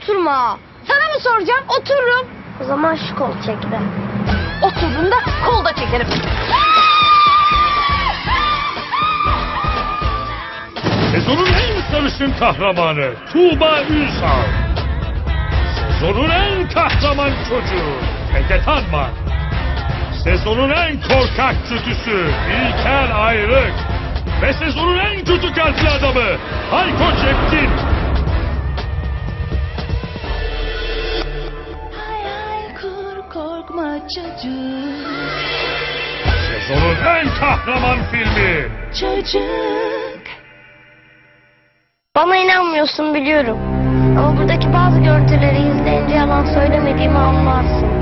oturma. Sana mı soracağım? Otururum. O zaman şu kol çekti. Oturduğumda kol da çekerim. Sezonun en sarışın kahramanı Tuğba Ünsal. Sezonun en kahraman çocuğu Ege Tanman. Sezonun en korkak kötüsü İlker Ayrık. Ve sezonun en kötü kalpli adamı Hayko Cepkin. Hayal kur korkma çocuk. Sezonun en kahraman filmi. Çocuk. Bana inanmıyorsun biliyorum. Ama buradaki bazı görüntüleri izleyince yalan söylemediğimi anlarsın.